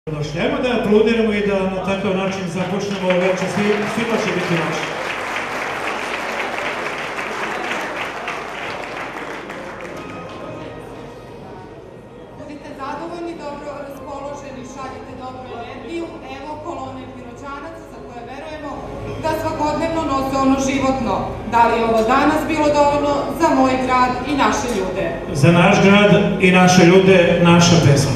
Došli. Ajmo da aplaudiramo i da na takav način započnemo večer. Svima će biti naši. Budite zadovoljni, dobro raspoloženi, šaljite dobru energiju. Evo kolone Piroćanaca za koje verujemo da svakodnevno nose ono životno. Da li je ovo danas bilo dovoljno za moj grad i naše ljude? Za naš grad i naše ljude, naša pesma.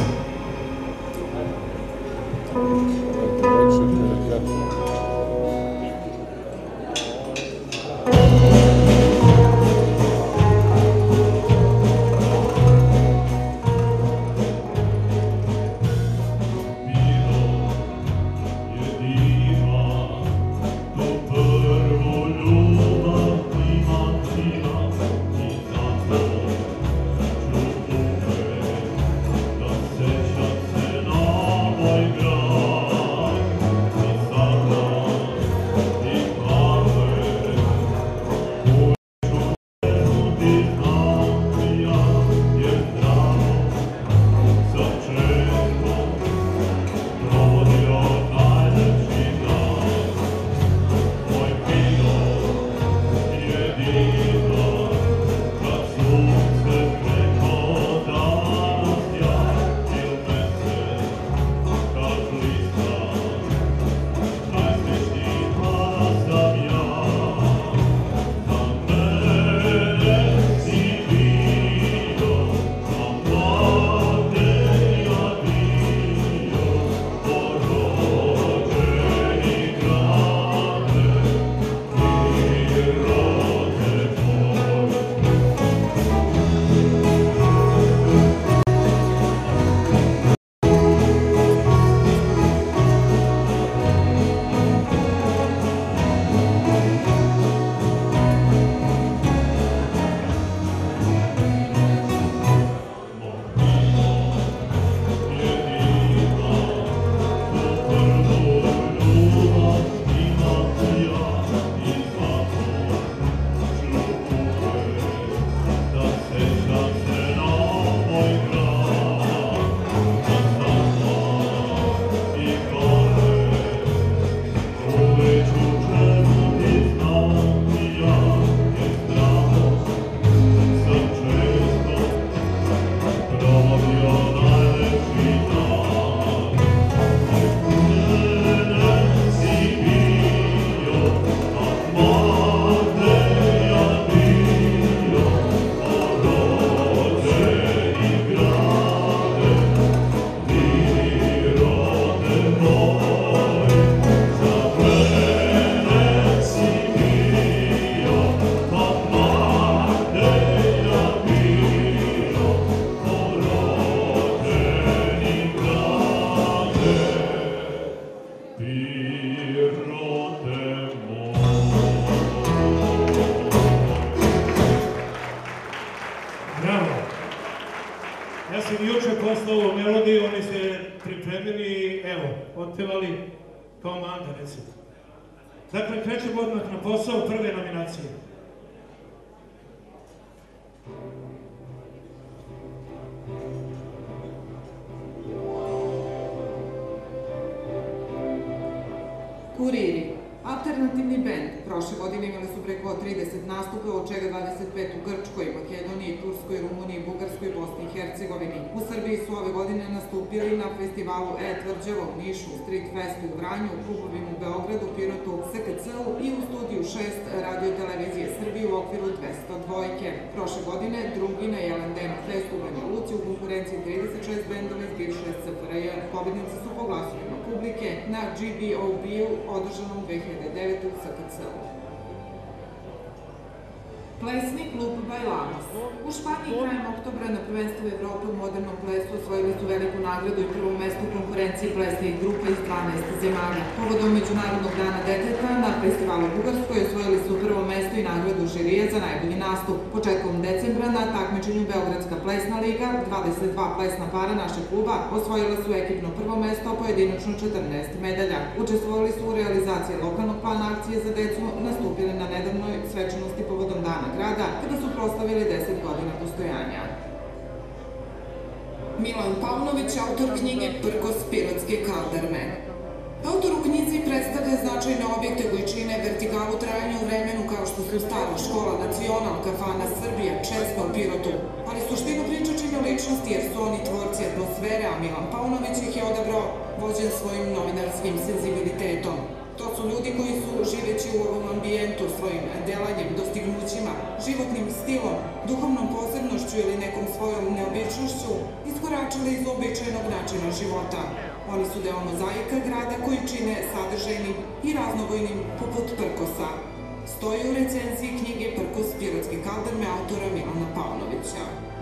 Ja sam juče poslao ovu melodiju, oni se pripremili i evo, otpevali kao manda, recimo. Dakle, krećemo odmah na posao prve nominacije. Kuriri. Alternativni bend. Prošle godine imali su preko 30 nastupa, od čega 25 u Grčkoj, Makedoniji, Turskoj, Rumuniji, Bugarskoj i Bosni i Hercegovini. U Srbiji su ove godine nastupili na festivalu E-Tvrđevo u Nišu, Street Festu u Vranju, u klubovima u Beogradu, Pirotu, SKC-u i u studiju 6 Radio televizije Srbije u okviru 202. Prošle godine drugi na Jelendem Festu u Banja Luci u konkurenciji 36 bendova iz bivše SFRJ. Pobednici su po glasovima publike na GBOB-u održanom 2009. u SKC-u. Plesni klub Bajlamos. U Španiji krajem oktobra na prvenstvu Evrope u modernom plesu osvojili su veliku nagradu i prvo mesto u konkurenciji plesnih grupa iz 12 zemalja. Povodom Međunarodnog dana deteta na festivalu u Bugarskoj osvojili su prvo mesto i nagradu žirija za najbolji nastup. Početkom decembra na takmičenju Beogradska plesna liga 22 plesna para našeg kluba osvojila su ekipno prvo mesto, a pojedinačno 14 medalja. Učestvovali su u realizaciji lokalnog plana akcije za decu, nastupili na nedavnoj svečanosti povodom dana grada, kada su proslavili 10 godina postojanja. Milan Paunović, autor knjige Prkos pirotske kalderme. Autor u knjizi predstavlja značajne objekte koji čine vertikalu trajanja u vremenu kao što su Stara škola, Nacional, kafana Srbija, Česma u Pirotu. Ali suštinu priče čine ličnosti jer su oni tvorci atmosfere, a Milan Paunović ih je odabrao vođen svojim novinarskim senzibilitetom. To su ljudi koji su, živeći u ovom ambijentu, svojim delanjem, dostignućima, životnim stilom, duhovnom posebnošću ili nekom svojom neobičnošću, iskoračili iz običajnog načina života. Oni su deo mozaika grada koji čine sadržajnim i raznobojnim poput Prkosa. Stoji u recenziji knjige Prkos pirotske kalderme autora Milana Paunovića.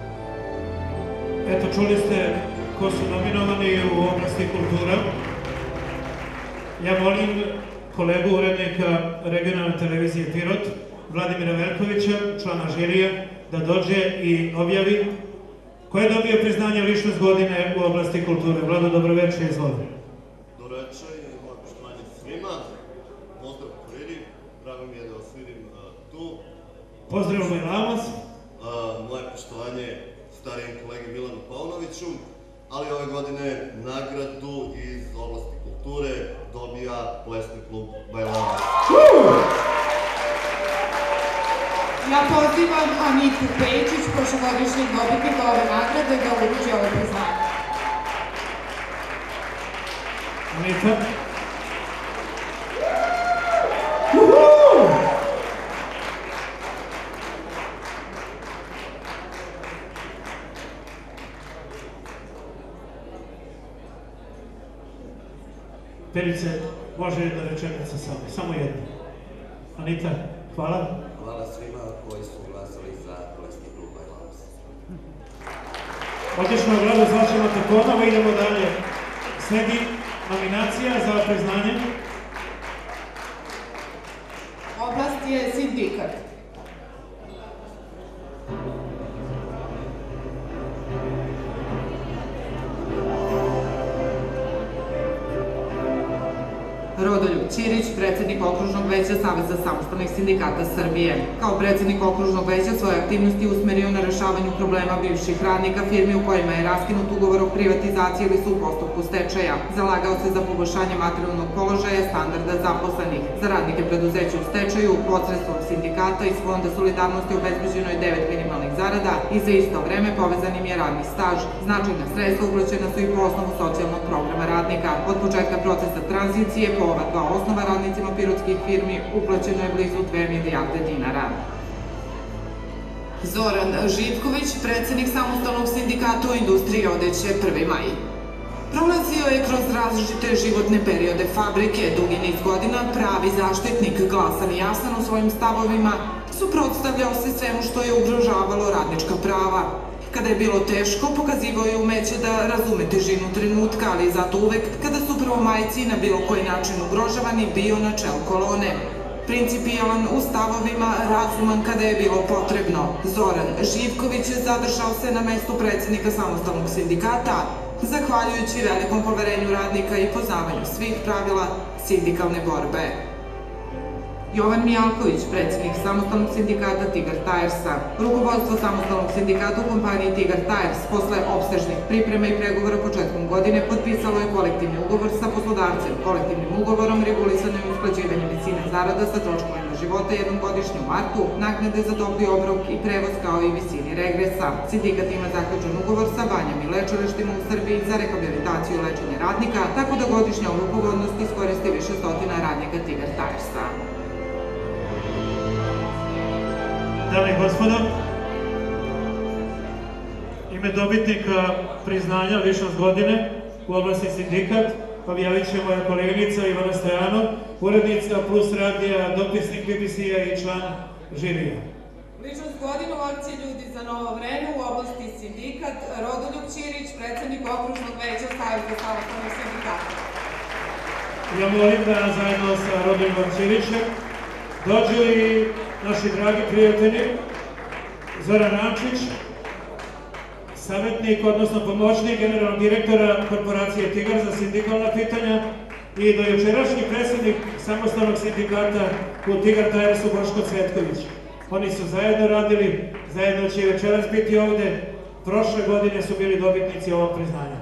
Eto, čuli ste ko su nominovani u oblasti kultura. Ja molim kolegu urednika regionalne televizije Pirot, Vladimira Veljkovića, člana žirija, da dođe i objavi ko je dobio priznanje ličnost godine u oblasti kulture. Vlado, dobroveče, izvoli. Dobroveče i moje poštovanje svima. Pozdrav kuriri, drago mi je da vas vidim tu. Pozdrav moj Lamos. Moje poštovanje starijem kolegi Milanu Paunoviću, ali ove godine nagradu iz oblasti kulture dobija plesni klub Bajlamac. Ja pozivam Anitu Pejčić, prošlogodišnjeg dobitnika ove nagrade, da uruči ovo priznanje. Anita. Perice, može jedna rečenica samo jedna. Anita, hvala. Hvala svima koji su glasali za plesni klub Bajlamac. Odlično, Vlado, zvaćemo te ponovo, idemo dalje. Sledi nominacija za priznanje. Oblast je sindikat. Rodoljub Ćirić, predsjednik Okružnog veća Saveza samostalnih sindikata Srbije. Kao predsjednik Okružnog veća svoje aktivnosti usmerio na rešavanju problema bivših radnika firmi u kojima je raskinut ugovor o privatizaciji ili su u postupku stečaja. Zalagao se za poboljšanje materijalnog položaja, standarda zaposlenih. Za radnike preduzeća u stečaju, posredstvom sindikata iz Fonda solidarnosti obezbeđeno je 9 minimalnih zarada i za isto vreme povezan im je radni staž. Značajna sredstva uplaćena su i po osnovu socijalnog programa radnika. Od početka procesa tranzicije po ova dva osnova radnicima pirotskih firmi uplaćeno je blizu 2 milijarde dinara. Zoran Živković, predsjednik samostalnog sindikata u industriji odeće 1. maj. Prolazio je kroz različite životne periode fabrike, dugi niz godina, pravi zaštitnik, glasan i jasan u svojim stavovima, suprotstavljao se svemu što je ugrožavalo radnička prava. Kada je bilo teško, pokazivao je umeće da razume težinu trenutka, ali zato uvek, kada su prvomajci na bilo koji način ugrožavani, bio na čelu kolone. Principijalan u stavovima, razuman kada je bilo potrebno. Zoran Živković zadržao se na mestu predsjednika samostalnog sindikata, zahvaljujući velikom poverenju radnika i poznavanju svih pravila sindikalne borbe. Jovan Mijalković, predsjednik samostalnog sindikata Tigar Tiresa. Rukovodstvo samostalnog sindikata u kompaniji Tigar Tires posle opsežnih priprema i pregovora početkom godine potpisalo je kolektivni ugovor sa poslodavcem. Kolektivnim ugovorom regulisano je usklađivanje visine zarada sa troškovima života jednom godišnje u martu, naknade za topli obrok i prevoz kao i visini regresa. Sindikat ima zaključen ugovor sa banjama i lečilištima u Srbiji za rehabilitaciju i lečenje radnika, tako da godišnja ovu pogodnost iskoristi više stotina radnika Tigar Tiresa. Dame i gospodo, ime dobitnika priznanja ličnost godine u oblasti sindikat objavit će moja koleginica Ivana Stojanov, urednica Plus radija, dopisnik BBC-a i član žirija. Ličnost godine u akciji Ljudi za novo vreme u oblasti sindikat, Rodoljub Ćirić, predsjednik Okružnog veća Saveza samostalnih sindikata. Ja molim da zajedno sa Rodoljubom Ćirićem dođu i naši dragi prijatelji Zoran Rančić, savjetnik, odnosno pomoćnik generalnog direktora korporacije Tigar za sindikalna pitanja i dojučerašnji predsjednik samostalnog sindikata u Tigar Tiresu Boško Cvetković. Oni su zajedno radili, zajedno će večeras biti ovde prošle godine su bili dobitnici ovog priznanja.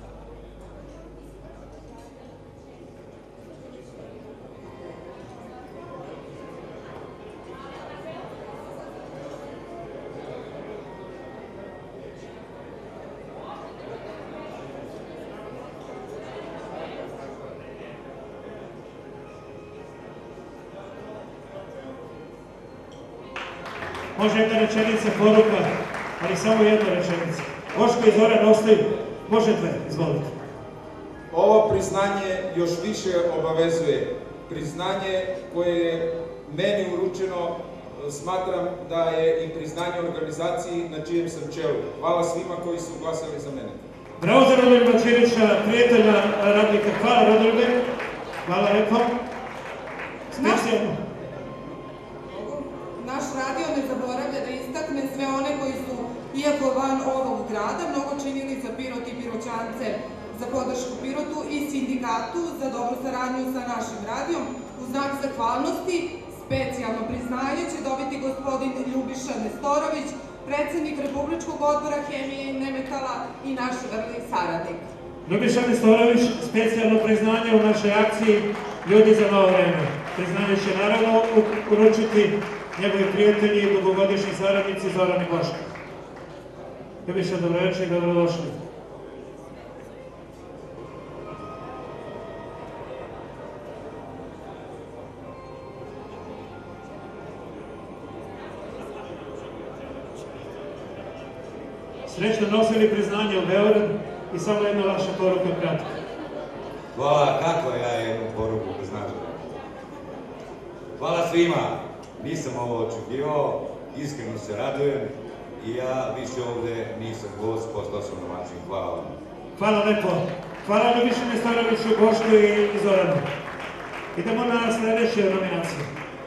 Može jedna rečenica, poruka, ali samo jedna rečenica. Boško i Zoran ostaju. Može dve, izvolite. Ovo priznanje još više obavezuje. Priznanje koje je meni uručeno, smatram da je i priznanje organizaciji na čijem sam čelu. Hvala svima koji su glasali za mene. Bravo za Rodoljuba Ćirića, prijatelja radnika. Hvala Rodoljube. Hvala lepo. Specijalno. Naš radio ne zaboravlja da istakne sve one koji su, iako van ovog grada, mnogo činili za Pirot i Piroćance, za podršku Pirotu i sindikatu, za dobru saradnju sa našim radijom. U znak zahvalnosti, specijalno priznanje će dobiti gospodin Ljubiša Nestorović, predsednik Republičkog odbora hemije i nemetala i naš vrli saradnik. Ljubiša Nestorović, specijalno priznanje u našoj akciji Ljudi za novo vreme. Priznanje će naravno uručiti njegovi prijatelji i dugogodišnji saradnici Zoran i Boško. Ljubiša, dobroveče i dobrodošli. Srećno nosili priznanje u Beograd i samo jedna vaša poruka kratka. Hvala, kako ja jednu poruku priznaću. Hvala svima. Nisam ovo očekivao, iskreno se radujem i ja više ovde nisam gost, postao sam domaćin. Hvala vam. Hvala lepo. Hvala Ljubiši Nestoroviću, Bošku i Zoranu. Idemo na sledeće nominacije.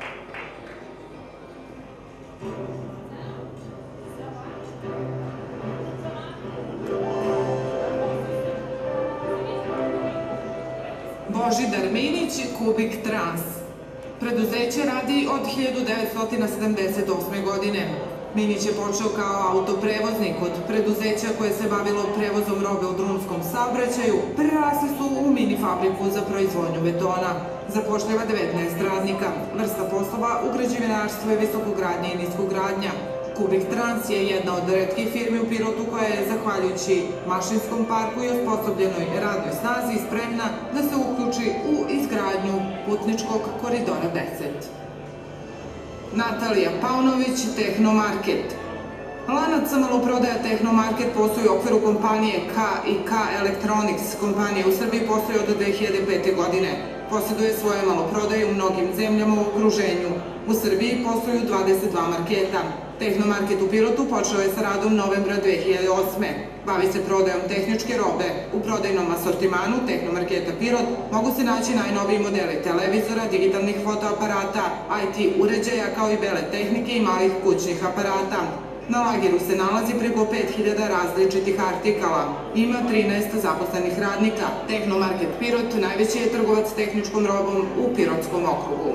Božidar Minić, Kubik Trans. Preduzeće radi od 1978. godine. Minić je počeo kao autoprevoznik od preduzeća koje se bavilo prevozom robe u drumskom saobraćaju, prerasli su u mini fabriku za proizvodnju betona. Zapošljava 19 radnika. Vrsta poslova u građevinarstvu je visokogradnja i niskogradnja. Kubik Trans je jedna od retkih firmi u Pirotu koja je, zahvaljujući mašinskom parku i osposobljenoj radnoj snazi, spremna da se uključi u izgradnju putničkog koridora 10. Natalija Paunović, Tehnomarket. Lanac maloprodaja Tehnomarket postoji u okviru kompanije K&K Electronics. Kompanija u Srbiji postoji od 2005. godine. Posjeduje svoje maloprodaje u mnogim zemljama u okruženju. U Srbiji postoju 22 marketa. Tehnomarket u Pirotu počeo je sa radom novembra 2008. Bavi se prodajom tehničke robe. U prodajnom asortimanu Tehnomarketa Pirot mogu se naći najnoviji modeli televizora, digitalnih fotoaparata, IT uređaja kao i bele tehnike i malih kućnih aparata. Na lageru se nalazi preko 5000 različitih artikala. Ima 13 zaposlenih radnika. Tehnomarket Pirot najveći je trgovac tehničkom robom u Pirotskom okrugu.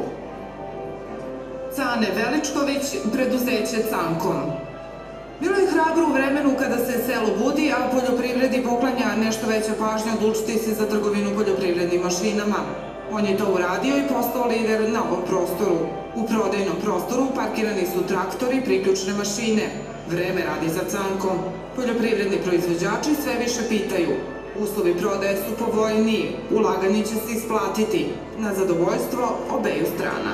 Cane Veličković, preduzeće Cankom. Bilo je hrabro u vremenu kada se selo budi, a poljoprivredi poklanja nešto veća pažnja odlučiti se za trgovinu poljoprivrednim mašinama. On je to uradio i postao lider na ovom prostoru. U prodajnom prostoru parkirani su traktori, priključne mašine. Vreme radi za Cankom. Poljoprivredni proizvođači sve više pitaju. Uslovi prodaje su povoljniji, ulaganje će se isplatiti. Na zadovoljstvo obeju strana.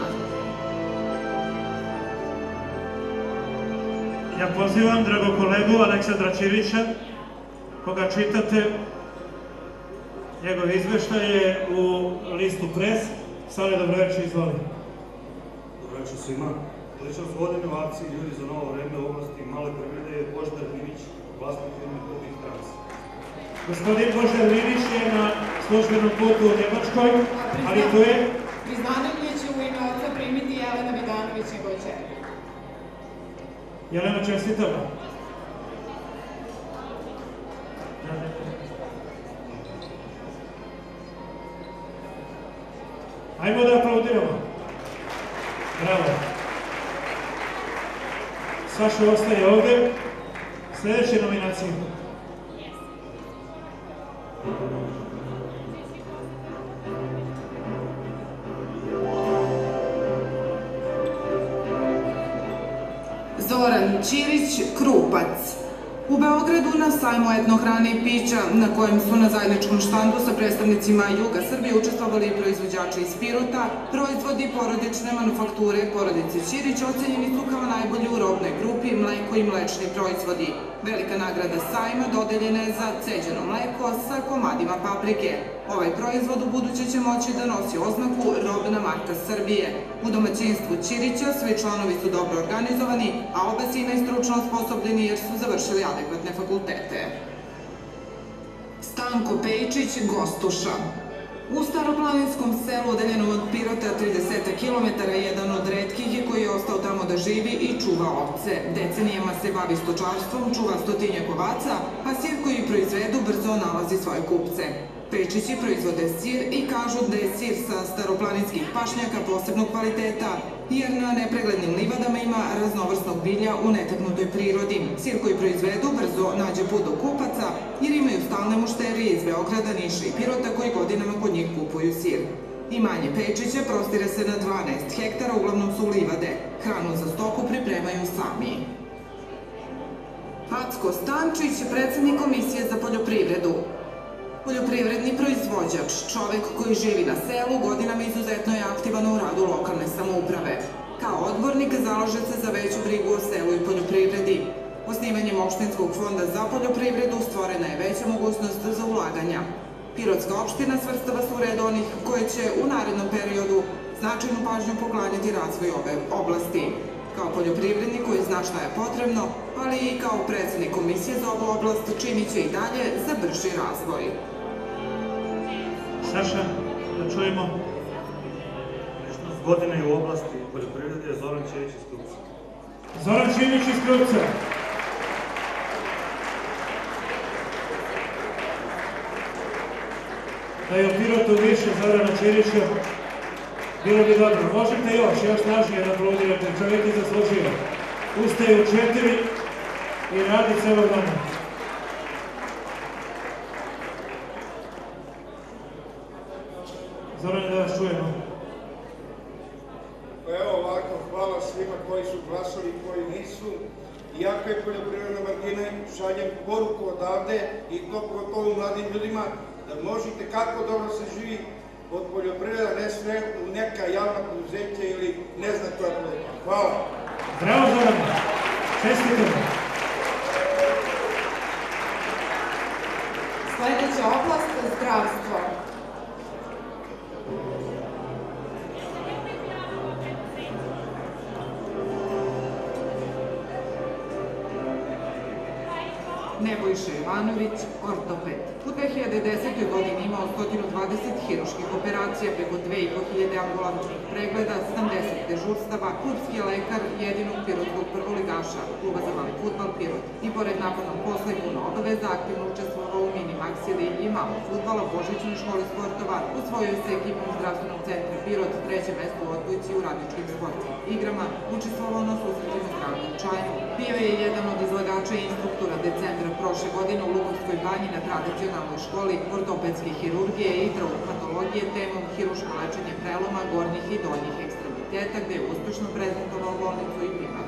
Ja pozivam drago kolegu Aleksandra Ćirića, koga čitate, njegov izveštaj je u listu Pres. Sale, dobroveče, izvoli. Dobroveče svima. Ličnost godine u akciji Ljudi za novo vreme u oblasti male privrede je Božidar Minić, vlasnik firme Kubik Trans. Gospodin Božidar Minić je na službenom putu u Njemačkoj, ali tu je... Priznanje će u ime oca primiti Jelena Vidanović, njegov ćerka. Jelena, čestitamo. Ajmo da aplaudiramo. Bravo. Saša ostaje ovde. Sljedeće nominacije. Zoran Ćirić, Krupac. U Beogradu na sajmu etnohrane i pića, na kojem su na zajedničkom štandu sa predstavnicima Juga Srbije učestvovali proizvođači iz Pirota, proizvodi porodične manufakture porodice Ćirić ocenjeni su kao najbolji u robnoj grupi mleko i mlečni proizvodi. Velika nagrada sajma dodeljena je za ceđeno mleko sa komadima paprike. Ovaj proizvod u buduće će moći da nosi oznaku Robna marka Srbije. U domaćinstvu Ćirića svi članovi su dobro organizovani, a oba sina i stručno osposobljeni jer su završili adekvatne fakultete. Stanko Pejčić, Gostuša. U staroplaninskom selu udaljenom od Pirota 30 km jedan od retkih je koji je ostao tamo da živi i čuva ovce. Decenijama se bavi stočarstvom, čuva stotinjak ovaca, a sir koji proizvedu brzo nalazi svoje kupce. Pejčići proizvode sir i kažu da je sir sa staroplaninskih pašnjaka posebnog kvaliteta, jer na nepreglednim livadama ima raznovrsnog bilja u netaknutoj prirodi. Sir koji proizvedu brzo nađe put do kupaca, jer imaju stalne mušterije iz Beograda, Niša i Pirota koji godinama kod njih kupuju sir. Imanje Pejčića prostire se na 12 hektara, uglavnom su livade. Hranu za stoku pripremaju sami. Packo Stančić, predsednik Komisije za poljoprivredu. Poljoprivredni proizvođač, čovek koji živi na selu, godinama izuzetno je aktivan u radu lokalne samouprave. Kao odbornik zalaže se za veću brigu o selu i poljoprivredi. Osnivanjem opštinskog fonda za poljoprivredu stvorena je veća mogućnost za ulaganja. Pirotska opština svrstava se u red onih koje će u narednom periodu značajnu pažnju poklanjati razvoju ove oblasti. Kao poljoprivrednik koji zna šta je potrebno, ali i kao predsednik Komisije za ovu oblast činit će i dalje za brži razvoj. Saša, da čujemo. Ličnost godine u oblasti poljoprivrede je Zoran Ćirić iz Krupca. Zoran Ćirić iz Krupca. Da je u Pirotu više Zorana Ćirića, bilo bi dobro. Možete još snažnije da aplaudirate, čovjek je zaslužio. Ustaje u 4 i radi celo dana. Zorane, da vas čujemo. Pa evo ovako, hvala svima koji su glasali i koji nisu. Iako je poljoprivredna margina, šaljem poruku odavde i to pogotovo mladim ljudima da možete kako dobro se živi od poljoprivreda, ne sve u neka javna preduzeća ili ne znam koja preduzeća. Hvala. Bravo, Zorane. Čestitamo. Sledeća oblast je zdravstvo. Nebojša Jovanović, ortoped. U 2010. godini imao 120 hiruških operacija, preko 2500 ambulantnih pregleda, 70 dežurstava, klubski lekar jedinog pirotskog prvoligaša, kluba za mali fudbal Pirot. I pored napadnog posla i puno obaveza, aktivno učestvovao u mini maksi ligi i malog fudbala u Božićnoj školi sportova, usvojio se ekipom zdravstvenog centra Pirot, treće mesto u odbojci u radničkim sportskim igrama, učestvovao na susretima Gradu Čajnu. Bio je jedan od izlagača i instruktora decembra prošle godine u Lukovskoj banji na tradicionalnoj školi ortopedske hirurgije i traumatologije temom hiruško lečenje preloma gornjih i donjih ekstremiteta, gde je uspešno prezentovao bolnicu i primat.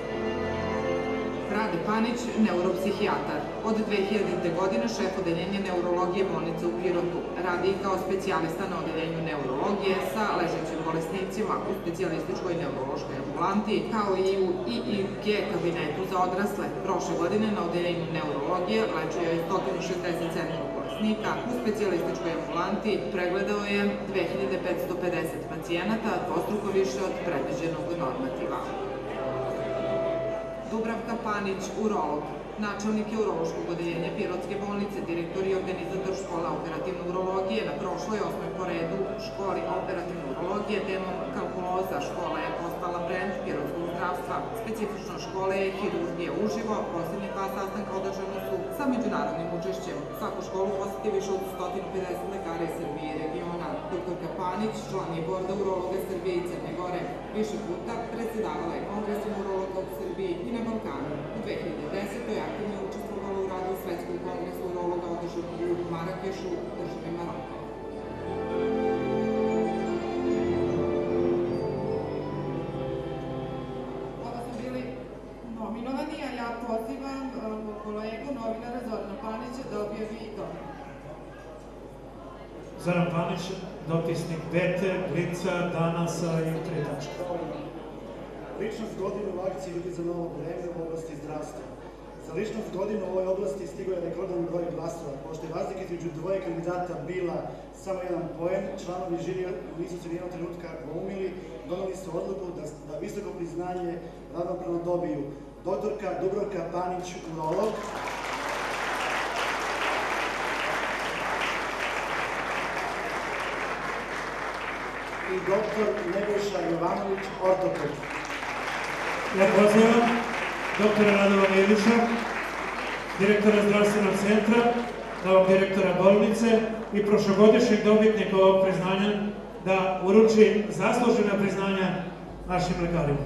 Rade Panić, neuropsihijatar. Od 2000. godine šef odeljenja neurologije bolnice u Pirotu. Radi i kao specijalista na odeljenju neurologije sa ležećim bolesnicima u specijalističkoj neurološkoj ambulanti, kao i u IIG kabinetu za odrasle. Prošle godine na odeljenju neurologije lečio je 167 bolesnika, u specijalističkoj ambulanti pregledao je 2550 pacijenata, dvostruko više od predviđenog normativa. Dubravka Panić, urolog. Načelnik je urološkog odeljenja Pirotske bolnice, direktor i organizator škola operativne urologije na prošloj 8. po redu školi operativne urologije temom kalkuloza. Škola je postala brend pirotskog zdravstva. Specifično škole je hirurgija uživo, posljednje 2 sastanka održane su sa međunarodnim učešćem. Svaku školu poseti više od 150 lekara iz Srbije i regiona. Dr. Panić, član je Borda urologa Srbije i Crne Gore. Više puta predsedavala je Kongresom urologa u Srbiji i na Balkanu. U 2010. aktivno je učestvovala u radu Svetskog kongresa urologa održanog u Marakešu u državi Maroko. Ovo su bili nominovani, a ja pozivam kolegu novinara Zorana Panića da objavi dogovor. Zoran Panić, dopisnik Bete, Blica, Danasa i 3 tačke. Ličnost godine u akciji Ljudi za novo vreme u oblasti zdravstva. Za ličnost godine u ovoj oblasti stigao je rekordan broj glasova, pošto je razlika između dvoje kandidata bila samo 1 poen, članovi žirija nisu se nijednog trenutka dvoumili, doneli su odluku da visoko priznanje ravnopravno dobiju doktorka Dubravka Panić, urolog, i doktor Nebojša Jovanović, ortoped. Ja pozivam doktora Radovana Ilića, direktora zdravstvenog centra, novog direktora bolnice i prošlogodišnjeg dobitnika ovog priznanja da uruči zaslužena priznanja našim lekarima.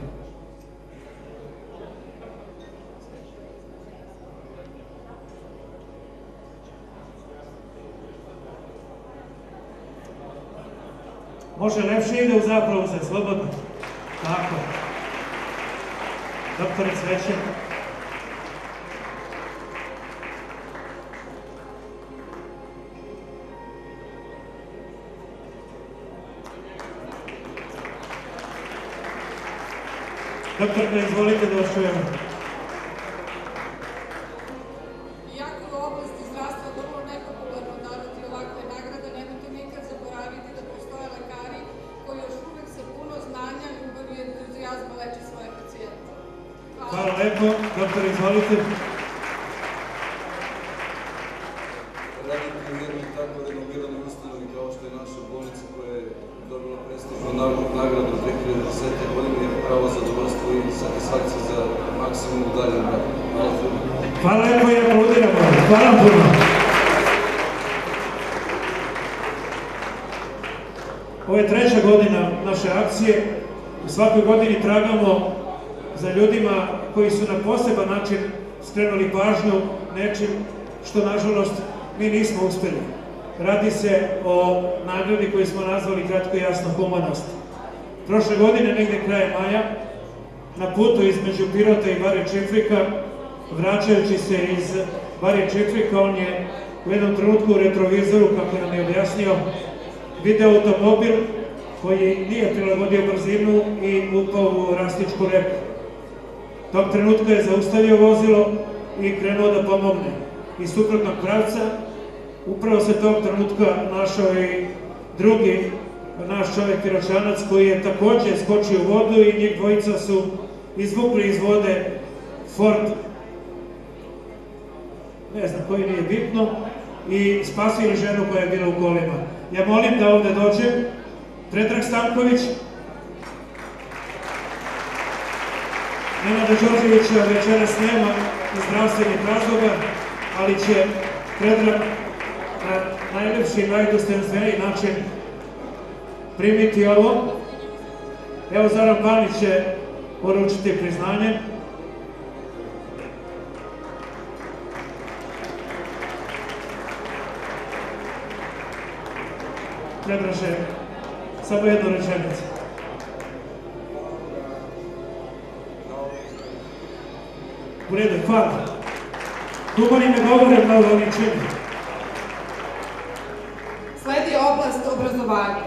Može lepše ide u zapravu se, slobodno. Tako. Doktore Cveće. Doktorka, izvolite da vas čujemo. Iako je u oblasti zdravstva vrlo nepopularno davati ovakve nagrade, nemojte nikad zaboraviti da postoje lekari koji još uvek sa puno znanja, ljubavi i entuzijazma leče svoje pacijente. Hvala lepo. Doktor, izvolite. Radite u jednoj tako renoviranoj ustanovi kao što je naša bolnica koja je dobila prestižnu nagradu 2010. godine je pravo zadovoljstvo i satisfakcija za maksimum dalje rad. Hvala lepo i aplaudiramo. Hvala puno. Ovo je 3. godina naše akcije. U svakoj godini tragamo za ljudima koji su na poseban način skrenuli pažnju nečim što, nažalost, mi nismo uspeli. Radi se o nagradi koju smo nazvali kratko i jasno humanost. Prošle godine, negde kraje maja, na putu između Pirota i Bare Čifrika, vraćajući se iz Bare Čifrika, on je u jednom trenutku u retrovizoru, kako nam je objasnio, video automobil koji nije prilagodio brzinu i upao u rastičku reku. Tog trenutka je zaustavio vozilo i krenuo da pomogne. Iz suprotnog pravca, upravo se tog trenutka našao i drugi naš čovjek Piroćanac koji je takođe skočio u vodu i njih dvojica su izvukli iz vode Ford, ne znam koji, nije bitno, i spasili ženu koja je bila u kolima. Ja molim da ovde dođe Predrag Stanković. Nenada Đorđevića večeras nema iz zdravstvenih razloga, ali će Predrag na najlepši i najdostojanstveniji način primiti ovo. Evo, Zoran Panić će poručiti priznanje. Predraže, samo jednu rečenicu. U redu, hvala. Tumori ne govore mnogo, oni čini. Sledi oblast obrazovanja.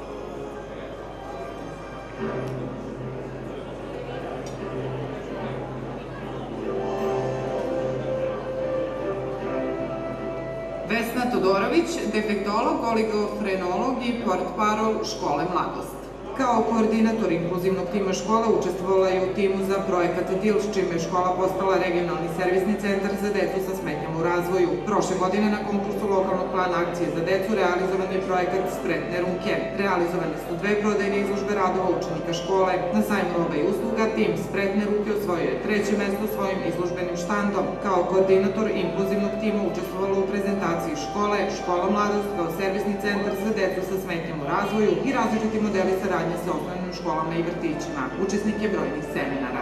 Vesna Todorović, defektolog, oligofrenolog i portparol škole Mladost. Kao koordinator inkluzivnog tima škole učestvovala je u timu za projekat DIL, s čime je škola postala regionalni servisni centar za decu sa smetnjama u razvoju. Prošle godine na konkursu lokalnog plana akcije za decu realizovan je projekat Spretne ruke. Realizovane su 2 prodajne izložbe radova učenika škole. Na sajmu roba i usluga tim Spretne ruke osvojio je 3. mesto svojim izložbenim štandom. Kao koordinator inkluzivnog tima učestvovalo u prezentaciji škole, Škola mladost kao servisni centar za decu sa smetnjama u razvoju i različiti modeli saradnje sa osnovnim školama i vrtićima. Učesnik je brojnih seminara.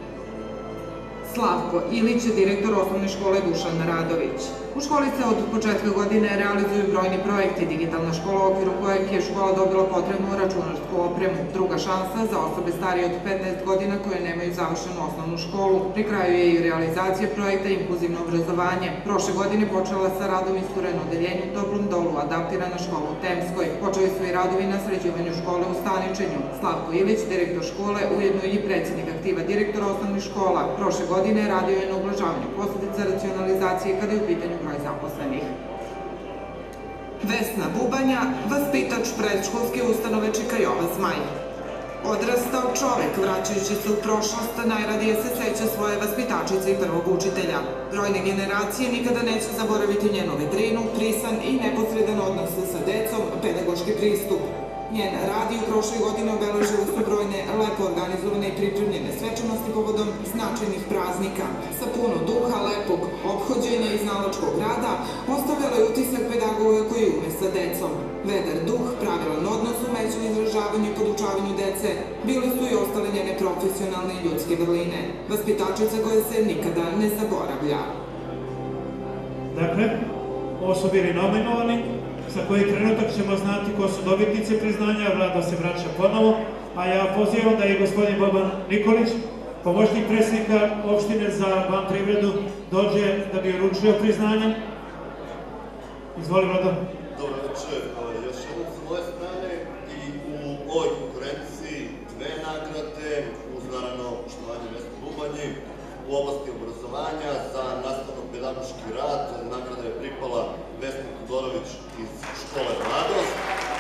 Slavko Ilić je direktor osnovne škole Dušan Radović. U školi se od početka godine realizuju brojni projekti. Digitalna škola u okviru kojeg je škola dobila potrebnu računarsku opremu. Druga šansa za osobe starije od 15 godina koje nemaju završenu osnovnu školu. Pri kraju je i realizacija projekta Inkluzivno obrazovanje. Prošle godine počela sa radom istureno odeljenju u Toplom Dolu, adaptirana škola u Temskoj. Počeli su i radovi na sređivanju škole u Staničenju. Slavko Ilić, direktor škole, ujedno i predsjednik aktiva direktora osnovnih škola. Prošle godine radio je na ublažavanju posledica racionalizacije kada je u pitanju broj zaposlenih. Vesna Bubanja, vaspitač predškolske ustanove Čika Jova Zmaj. Odrastao čovek, vraćajući se u prošlost, najradije se seća svoje vaspitačice i prvog učitelja. Brojne generacije nikada neće zaboraviti njenu vedrinu, prisan i neposredan odnos sa decom, pedagoški pristup. Njen rad i u prošloj godini obeležile su brojne lepo organizovane i pripremljene svečanosti povodom značajnih praznika. Sa puno duha, lepog ophođenja i znalačkog rada ostavljala je utisak pedagoga koji ume sa decom. Vedar duh, pravilan odnos, umeće u izražavanju i podučavanju dece bile su i ostale njene profesionalne i ljudske vrline. Vaspitačica koja se nikada ne zaboravlja. Dakle, ovo su bili nominovani, za koji trenutak ćemo znati ko su dobitnici priznanja, Vlada se vraća ponovo, a ja pozivam da i gospodin Boban Nikolić, pomoćnik predsjednika opštine za vanprivredu, dođe da bi uručio priznanje. Izvoli, Vlada. Dobro večer, još jednom sa moje strane i u ovoj konkurenciji 2 nagrade, uz naravno poštovanje Vesni Bubanji, u oblasti obrazovanja za nastavno-pedagoški rad. Nagrada je pripala Vesni Todorović iz škole Mladost.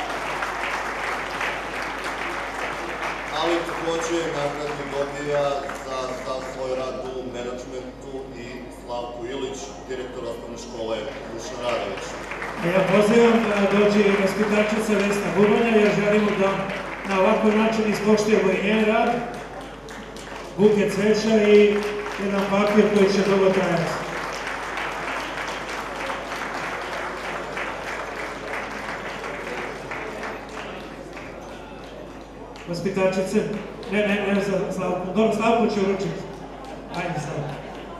Ali takođe nagradu dobija za sav svoj rad u menadžmentu i Slavko Ilić, direktor osnovne škole Dušan Radović. Ja pozivam da dođe i vaspitačica Vesna Bubanja, jer želimo da na ovakav način ispoštujemo i njen rad, buket cveća i jedan paket koji će dugo trajati. Vaspitačice, ne za Slavku, dobro, Slavku će uručiti. Ajde, Slavku.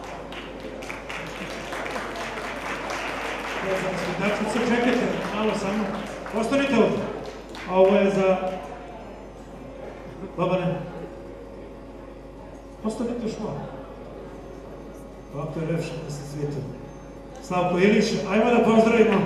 Za vaspitačice, čekajte, malo samo, ostanite ovdje. A ovo je za Babane. Ostanite još malo. Ovako je lepše da se svijetu. Slavko Ilić, ajmo da pozdravimo.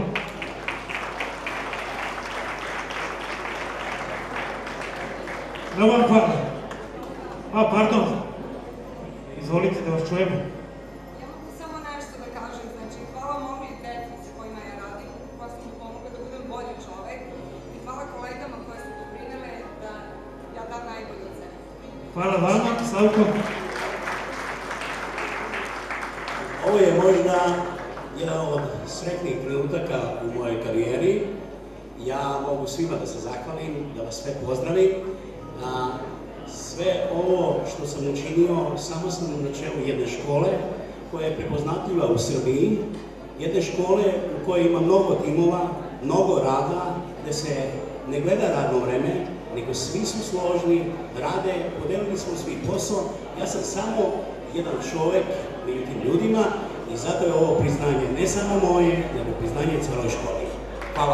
Mnogo vam hvala. Pardon. Izvolite da vas čujemo. Ja mogu samo nešto da kažem, znači hvala mom i deci s kojima ja radim, koja su mi pomogla da budem bolji čovek i hvala kolegama koje su doprinele da ja dam najbolje od sebe. Hvala vama, Slavko. Ovo je možda jedan od sretnijih trenutaka u mojoj karijeri. Ja mogu svima da se zahvalim, da vas sve pozdravim. Sve ovo što sam učinio, samo sam na čelu jedne škole koja je prepoznatljiva u Srbiji, jedne škole u kojoj ima mnogo timova, mnogo rada, gde se ne gleda radno vreme, nego svi su složni, rade, podelili smo svi posao. Ja sam samo jedan čovek među tim ljudima i zato je ovo priznanje ne samo moje, nego priznanje celoj školi. Hvala.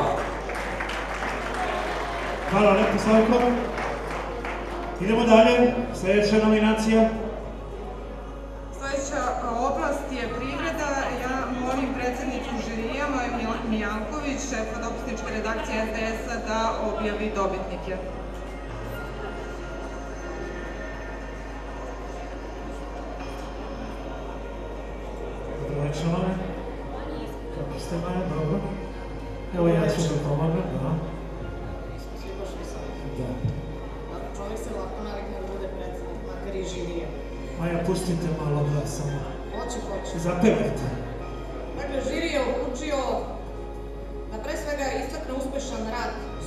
Hvala lepo, Slavko. Idemo dalje, sljedeća nominacija. Sljedeća oblast je privreda. Ja molim predsjednicu žirija, Maju Mijanković, šefa dopisničke redakcije SDS-a, da objavi dobitnike. Dobro večer. Kako ste, Maja? Dobro. Evo ja ću da pomogam, da. Čovjek se lako navikne da bude predsjednik, makar i žirija. Maja, pustite malo da samo. Hoće. Zapevajte. Dakle,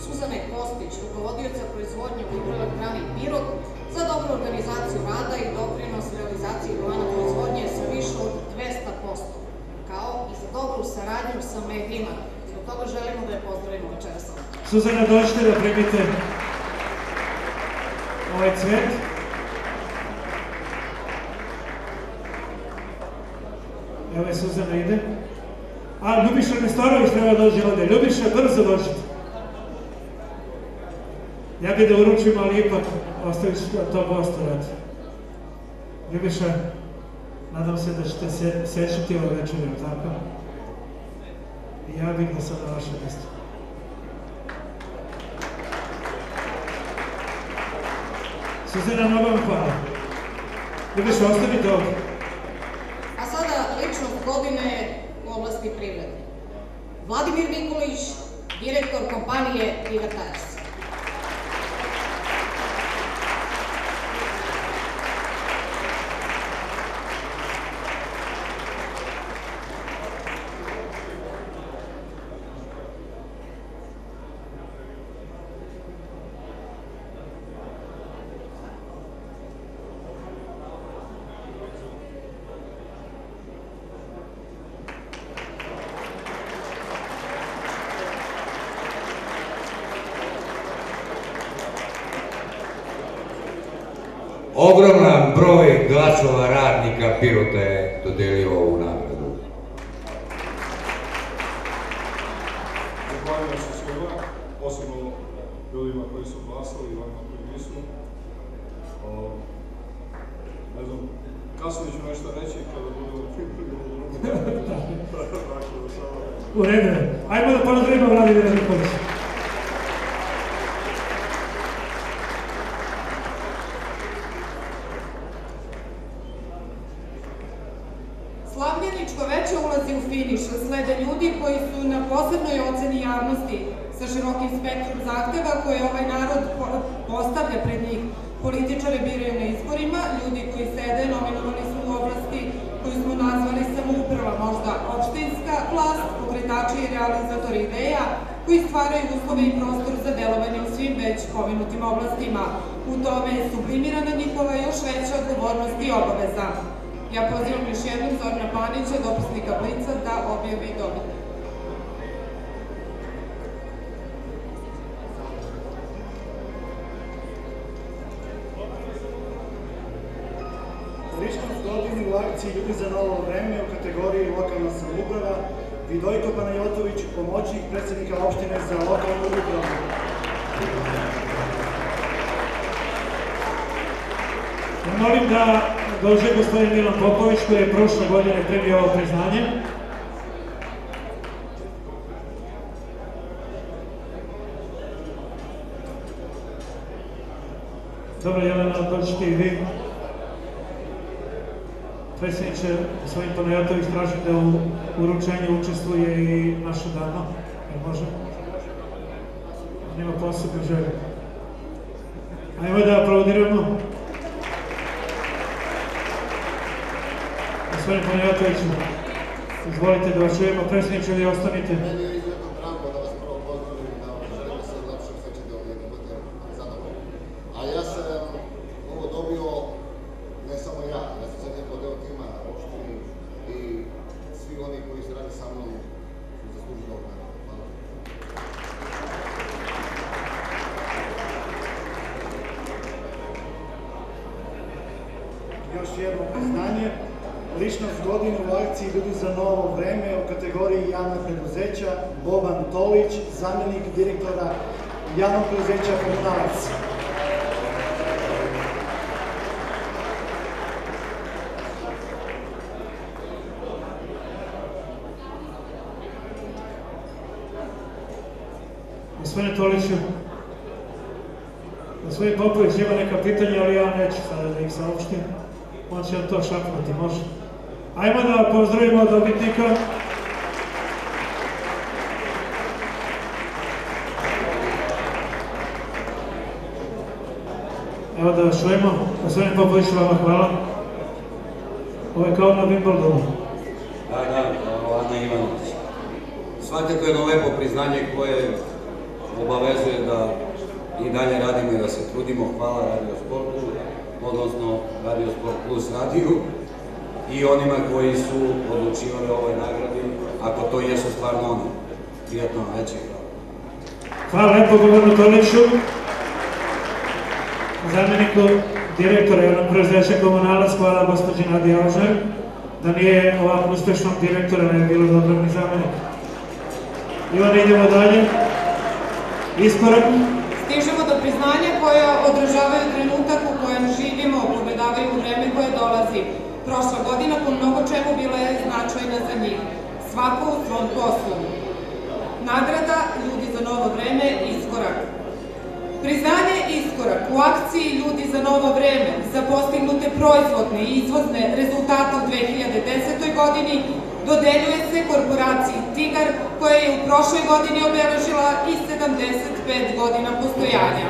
Suzane Kostić, rukovodioca proizvodnje u hidroelektrani Pirot, za dobru organizaciju rada i doprinos realizaciji plana proizvodnje sa više od 200%, kao i za dobru saradnju sa medijima. Zbog toga želimo da je pozdravimo večeras ovdje. Suzana, dođite da primite ovaj cvet. Evo je Suzana ide. A, Ljubiša Nestorović treba dođe ovde. Ljubiša, brzo dođite. Ja bih da uručim, ali ipak ostavit ću to gostu rad. Ljubiša, nadam se da ćete se sećati ovo večer, tako? I ja bih da sam na vašem mjestu. Suzana, mnogo vam hvala. Ljubiša, ostanite ovdje. A sada ličnost godine u oblasti privrede. Vladimir Nikolić, direktor kompanije Privataris. Ogroman broj glasova radnika Pirota je dodelio ovu nagradu. Zahvaljujem se svima, posebno ljudima koji su glasali i onima koji nisu. Ne znam, kasnije ću nešto reći kada budemo pripremili drugo. U redu. Ajmo da pozdravimo Vladimira Nikolića. Slavljeničko veče ulazi u finiš, slede ljudi koji su na posebnoj oceni javnosti sa širokim spektrom zahteva koje ovaj narod postavlja pred njih. Političare biraju na izborima, ljudi koji sede nominovani su u oblasti koju smo nazvali samouprava, možda opštinska vlast, pokretači i realizatori ideja koji stvaraju uslove i prostor za delovanje u svim već pomenutim oblastima. U tome je sublimirana njihova još veća odgovornost i obaveza. Ja pozivam još jednom Zorana Panića, dopisnika Blica, da objavi dobitnika. Ličnost godine u akciji Ljudi za novo vreme u kategoriji lokalna samouprava, Vidojko Panajotović, pomoćnik predsjednika opštine za lokalnu upravu. Molim da dođe gospodin Milan Popović, koji je prošle godine primio ovo priznanje. Dobro, Jelena, dođite i vi. Predsjedniče, gospodin Panajatović traži da u uručenju učestvuje i naša dama. Jel može? Nema posebno želje. Ajmo da aplaudiramo. Gospodin Panajatoviću, izvolite da vas čujemo. Predsjedniče, vi ostanite. Meni je izuzetno drago da vas prvo pozdravim, da vam želim da se lepše osjećate ovdje, da budete zadovoljni. A ja sam ovo dobio, ne samo ja sam sad neko deo tima opštini i svi oni koji se radi sa mnom su zaslužili ovog nagrada. Hvala. Još jedno priznanje. Ličnost godine u akciji Ljudi za novo vreme u kategoriji javna preduzeća, Boban Tolić, zamjenik direktora javnog preduzeća Komunalac. Gospodine Toliću, gospodin Popović ima neka pitanja, ali ja neću sada da ih saopštim. On će vam to šapnuti, može. Ajmo da pozdravimo dobitnika. Evo da vas čujemo. Gospodin Popović, vama hvala. Ovo je kao na Wimbledonu. Da, Ana Ivanović. Svakako jedno lepo priznanje koje obavezuje da i dalje radimo i da se trudimo. Hvala Radio Sportu, odnosno Radio Sport Plus radiju i onima koji su odlučivali o ovoj nagradi, ako to jesu stvarno oni. Prijatno večer. Hvala lepo Bogdanu Toliću, zamjeniku direktora javnog preduzeća Komunalac. Hvala gospođi Nadi Alžar. Da nije ovako uspešnog direktora, ne bi bilo dobro ni zamjenik. I onda idemo dalje. Iskorak. Stižemo do priznanja koja odražavaju trenutak u kojem živimo, pogledavaju vreme koje dolazi. Prošla godina po mnogo čemu bila je značajna za njih. Svako u svom poslu. Nagrada Ljudi za novo vreme, Iskorak. Priznanje Iskorak u akciji Ljudi za novo vreme za postignute proizvodne i izvozne rezultate u 2010. godini dodeljuje se korporaciji Tigar, koja je u prošloj godini obeležila i 75 godina postojanja.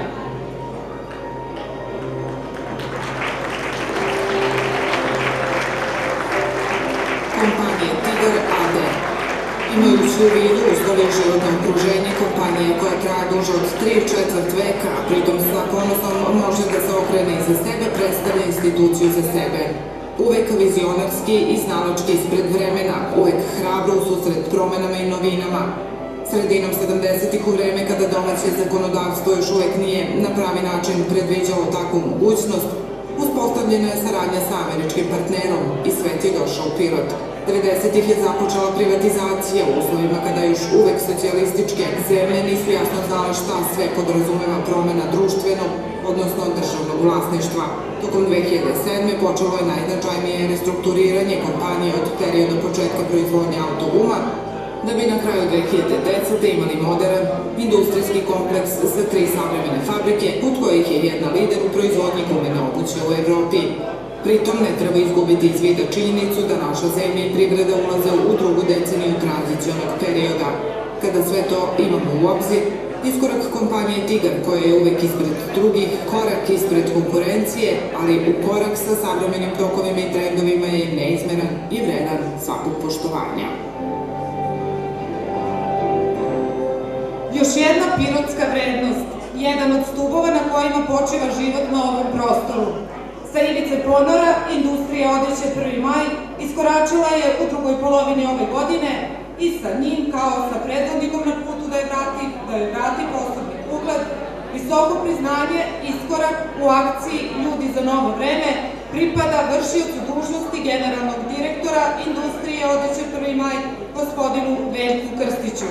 Kompanija Tigar AD. Imajući u vidu uslove i životno okruženje kompanije koja traje duže od 3/4 veka, a pritom sa ponosom može da se okrene iza sebe, predstavlja instituciju za sebe. Uvek vizionarski i znalački ispred vremena, uvek hrabro u susret promenama i novinama. Sredinom 70-ih, u vreme kada domaće zakonodavstvo još uvek nije na pravi način predviđalo takvu mogućnost, uspostavljena je saradnja sa američkim partnerom i svet je došao u Pirot. 90-ih je započela privatizacija u uslovima kada još uvek socijalističke zemlje nisu jasno znale šta sve podrazumeva promena društvenog, odnosno državnog vlasništva. Tokom 2007. počelo je najznačajnije restrukturiranje kompanije od perioda početka proizvodnje autoguma, da bi na kraju 2010. imali modern industrijski kompleks sa 3 savremene fabrike, od kojih je jedna lider u proizvodnji gumene obuće u Evropi. Pritom ne treba izgubiti iz vida činjenicu da naša zemlja i privreda ulaze u drugu deceniju tranzicionog perioda. Kada sve to imamo u obzir, iskorak kompanije Tigar, koja je uvek ispred drugih, korak ispred konkurencije, ali u korak sa savremenim tokovima i trendovima je neizmeran i vredan svakog poštovanja. Još jedna pirotska vrednost, jedan od stubova na kojima počiva život na ovom prostoru. Sa ivice ponora, industrija odeće 1. maj iskoračila je u drugoj polovini ove godine i sa njim, kao sa predvodnikom na putu da je vrati posebni ugled, visoko priznanje, iskorak u akciji Ljudi za novo vreme pripada vršiocu dužnosti generalnog direktora industrije odeće 1. maj, gospodinu Veljku Krstiću.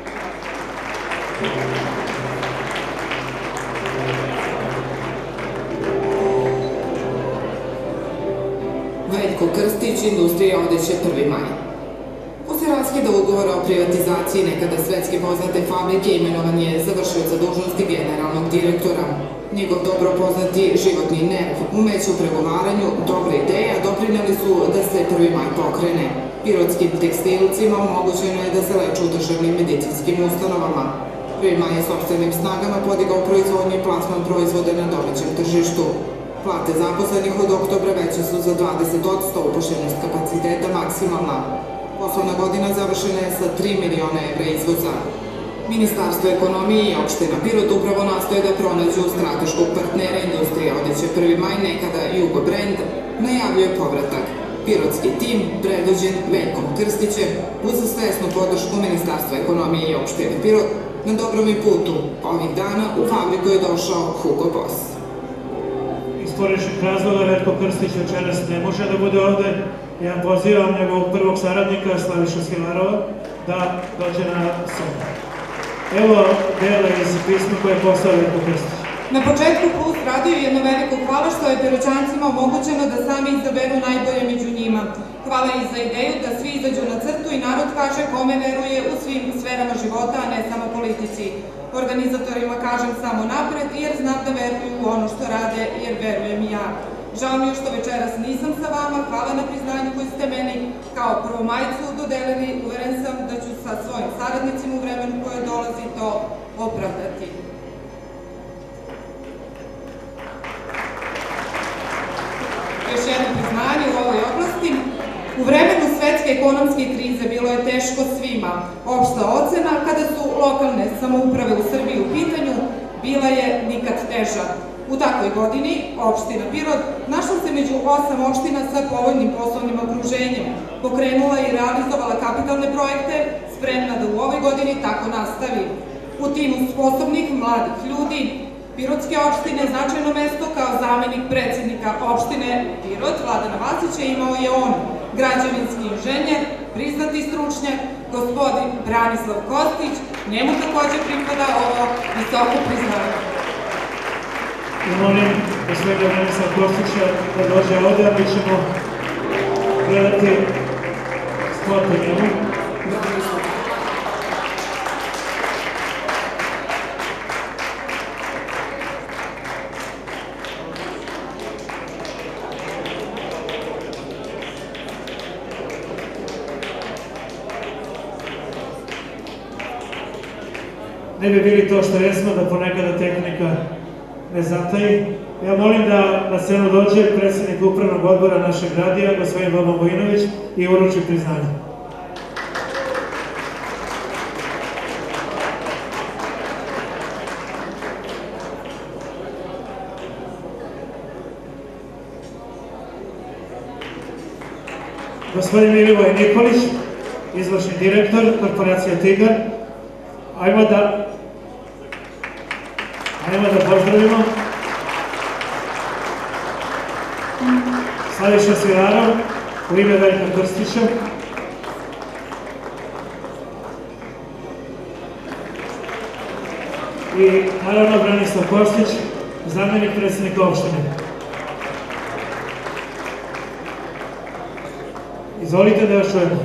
Veljko Krstić, industrija odeće 1. maj. Posle raskida ugovora o privatizaciji nekada svetski poznate fabrike, imenovan je za vršioca dužnosti generalnog direktora. Njegov dobro poznati životni nerv, umeće u pregovaranju, dobra ideja doprineli su da se 1. maj pokrene. Pirotskim tekstilcima omogućeno je da se leče u državnim medicinskim ustanovama. 1. maj je sopstvenim snagama podigao proizvodnju i plasman proizvode na domaćem tržištu. Plate zaposlenih od oktobra veće su za 20%, upošljenost kapaciteta maksimalna. Poslovna godina završena je sa 3 miliona evra izvoza. Ministarstvo ekonomije i opština Pirot upravo nastoje da pronađu strateškog partnera industrije odeće 1. maj, nekada Jugo Brand, najavljuje povratak. Pirotski tim, predvođen Veljkom Krstićem, uz svesnu podršku Ministarstva ekonomije i opštine Pirot, na dobrom je putu. Ovih dana u fabriku je došao Hugo Boss. Iz porečnih razloga Veljko Krstić večeras ne može da bude ovde. Ja pozivam njegovog prvog saradnika, Slaviša Skelarova, da dođe na scenu. Evo dela iz pisma koje je poslao Veljko Krstić. Na početku Plus radio jedno veliko hvala što je Piroćancima omogućeno da sami izaberu najbolje među njima. Hvala i za ideju da svi izađu na crtu i narod kaže kome veruje u svim sferama života, a ne samo politici. Organizatorima kažem samo napred, jer znam da veruju u ono što rade, jer verujem i ja. Žao mi je što večeras nisam sa vama, hvala na priznanju koji ste meni kao prvomajcu dodelili, uveren sam da ću sa svojim saradnicima u vremenu koje dolazi to opravdati. Još jedno priznanje u ovoj oblasti. U vremenu svetske teške ekonomske krize bilo je teško svima. Opšta ocena kada su lokalne samouprave u Srbiji u pitanju bila je nikad teža. U takvoj godini opština Pirot našla se među 8 opština sa povoljnim poslovnim okruženjem, pokrenula i realizovala kapitalne projekte, spremna da u ovoj godini tako nastavi. U timu sposobnih mladih ljudi Pirotske opštine značajno mesto kao zamenik predsednika opštine Pirot Vladana Vasića imao je on, građevinski inženjer, priznati stručnjak, gospodin Branislav Kostić, njemu takođe pripada ovo visoko priznanje. I molim gospodina Branislava Kostića da dođe ovde, a mi ćemo gledati spot o njemu. Ne bi bili to što jesmo, da ponekada tehnika ne zataji. Ja molim da na scenu dođe predsjednik upravnog odbora našeg radija, gospodin Boban Vojinović, i uruči priznanje. Gospodin Milivoj Nikolić, izvršni direktor korporacije Tigar. Ajmo da pozdravimo Slaviša Svilarov u ime Veljka Krstića. I naravno Branislav Kostić, zamenik predsjednika opštine. Izvolite da vas čujemo.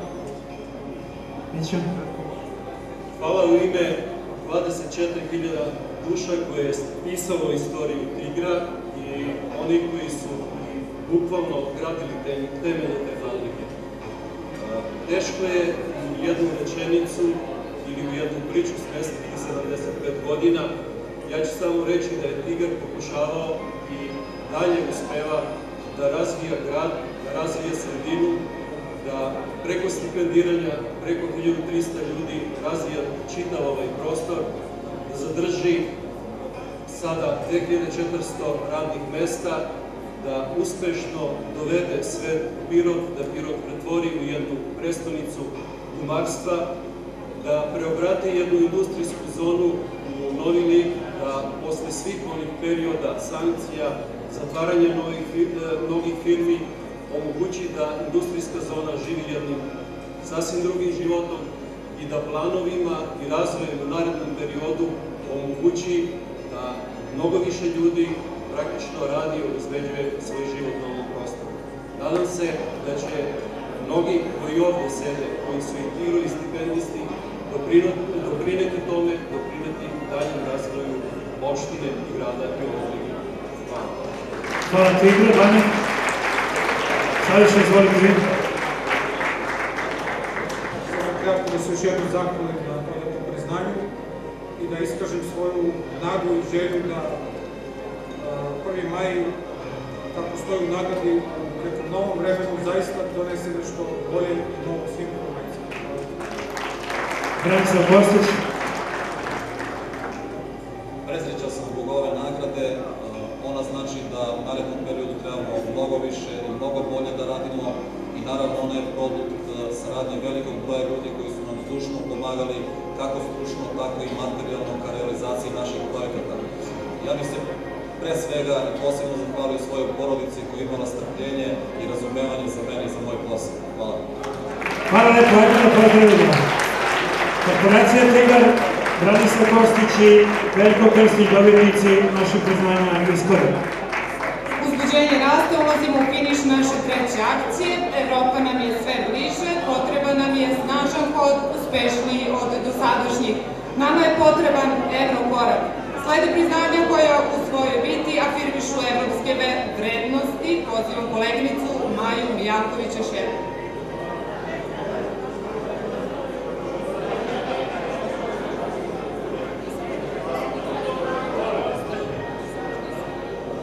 Miću. Hvala u ime 24.000 duša koje je pisalo istoriju Tigra i oni koji su bukvalno gradili temelje te fabrike. Teško je u jednu rečenicu ili u jednu priču smestiti 75 godina. Ja ću samo reći da je Tigar pokušavao i dalje uspeva da razvija grad, da razvija sredinu, da preko stipendiranja, preko 1300 ljudi razvija čitav ovaj prostor, da zadrži sada 2400 radnih mesta, da uspešno dovede sve u Pirot, da Pirot pretvori u jednu prestonicu gumarstva, da preobrati jednu industrijsku zonu u novi lik, da posle svih onih perioda sankcija, zatvaranja mnogih firmi, omogući da industrijska zona živi jednim sasvim drugim životom i da planovima i razvojem u narednom periodu omogući da mnogo više ljudi praktično radi i obezbeđuje svoj život na ovom prostoru. Nadam se da će mnogi koji ovde sede, koji su i tiro i stipendisti, doprineti tome, doprineti daljem razvoju opštine i grada i ovog regiona. Hvala. Hvala ti, Igor, Vanja. Slaviša, izvolite vi. Samo kratko da se još jednom zahvalim na dodatnom priznanju i da iskažem svoju nadu i želju da 1. maj, kako stoji u nagradi, u nekom novom vremenu zaista donese nešto bolje i novo svim informacijama. Branislav Kostić. Presrećan sam zbog ove nagrade. Ona znači da u narednom periodu trebamo mnogo više i mnogo bolje da radimo i naravno ona je produkt saradnje velikog broja ljudi koji su nam zdušno pomagali, kako stručno, tako i materijalno ka realizaciji naših projekata. Ja bih se pre svega i posebno zahvalio svojoj porodici koja je imala strpljenje i razumevanje za mene i za moj posao. Hvala. Hvala lepo, ajde da pozdravimo. Korporacija Tigar, Branislav Kostić i Veljko Krstić, dobitnici naših priznanja ispada. Uzbuđenje raste, ulazimo u finiš naše treće akcije. Evropa nam je sve bliže, potreban nam je snažan hod, uspešniji od dosadašnjih. Nama je potreban Evrokorak. Slede priznanja koja u svojoj biti afirmišu evropske vrednosti. Pozivam koleginicu Maju Mijankovića-Šer.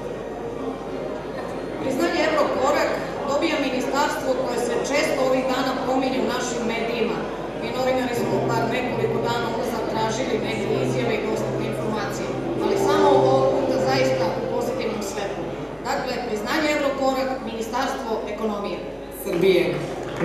Priznanje Evrokorak dobija ministarstvo koje se često ovih dana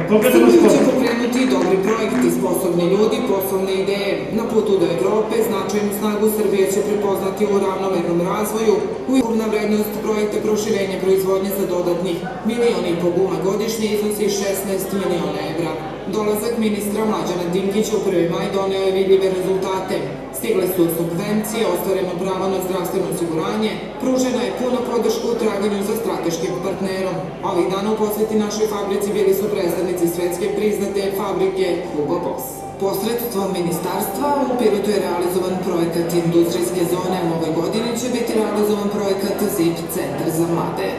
Pogledamo Srbiju će sport. pokrenuti dobri projekti, sposobni ljudi, poslovne ideje. Na putu do Evrope značajnu snagu Srbije će prepoznati u ravnomernom razvoju. Ukupna vrednost projekta proširenja proizvodnje za dodatnih 1,5 miliona guma godišnje iznosi 16 miliona evra. Dolazak ministra Mlađana Dinkića u 1. maj doneo je vidljive rezultate. Stigle su subvencije, ostvareno pravo na zdravstveno osiguranje, pružena je puna podrška u traganju za strateškim partnerom. Ovih dana u poseti našoj fabrici bili su predstavnici svetske priznate fabrike Hugo Boss. Posredstvom ministarstva u Pirotu je realizovan projekat industrijske zone, a ove godine će biti realizovan projekat ZIP centar za mlade.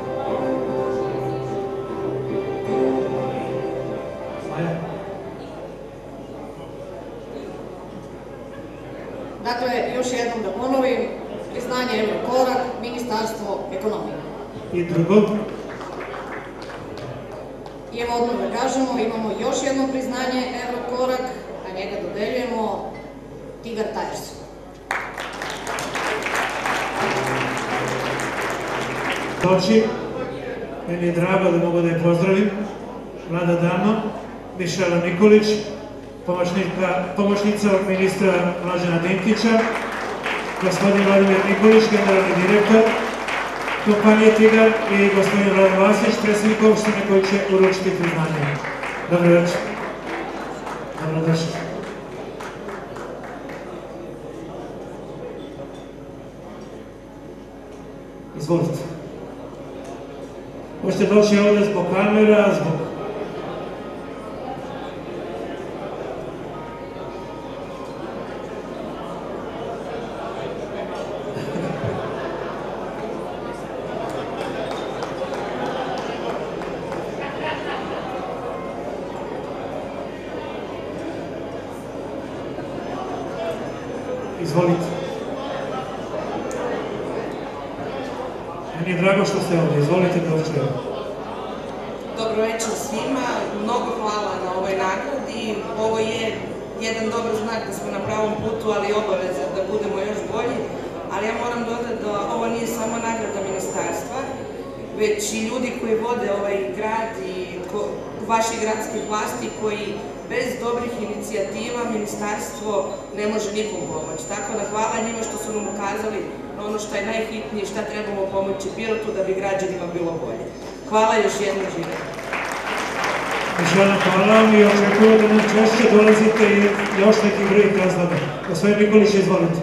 Dakle, još jednom da ponovim, priznanje Eurokorak, Ministarstvo ekonomije. I drugo? I evo odmah da kažemo, imamo još jedno priznanje Eurokorak, a njega dodeljujemo Tigar Tires. Doći, meni je drago da mogu da je pozdravim, mlada dama, Mišela Nikolić, pomoćnica ministra Mlađana Dinkića, gospodin Vladimir Nikolić, generalni direktor kompanije Tigar i gospodin Vladan Vasić, predsjednik opštine koji će uručiti priznanje. Dobro večer. Dobrodošli. Izvolite. Možete doći ovdje zbog kamera, zbog... Izvolite. Meni je drago što ste ovdje. Izvolite da očujem. Dobro večer svima. Mnogo hvala na ovoj nagradi. Ovo je jedan dobar znak da smo na pravom putu, ali obaveza da budemo još bolji. Ali ja moram dodati da ovo nije samo nagrada ministarstva, već i ljudi koji vode ovaj grad i vaši gradski vlasti koji bez dobrih inicijativa ministarstvo ne može nikom pomoći. Tako da hvala njima što su nam ukazali na ono što je najhitnije, šta trebamo pomoći Pirotu da bi građanima bilo bolje. Hvala još jednom, živjeti. Mišela, hvala vam i očekujem da nam češće dolazite i još neki drugih razloga. Gospodin Nikolić, izvolite.